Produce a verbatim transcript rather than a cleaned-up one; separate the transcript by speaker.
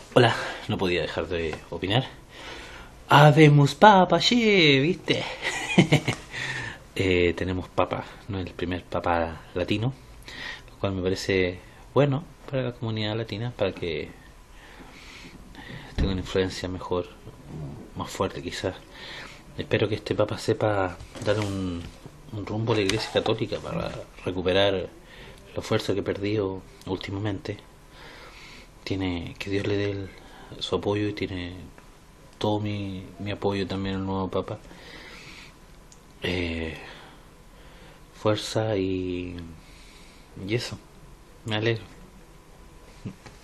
Speaker 1: Hola, no podía dejar de opinar. Habemos papa, che, ¿viste? Eh, tenemos papa, no el primer papa latino, lo cual me parece bueno para la comunidad latina, para que tenga una influencia mejor, más fuerte quizás. Espero que este papa sepa dar un, un rumbo a la iglesia católica para recuperar la fuerza que he perdido últimamente. Tiene que Dios le dé el- su apoyo y tiene todo mi, mi apoyo también al nuevo papa. Eh, Fuerza y, y eso, me alegro.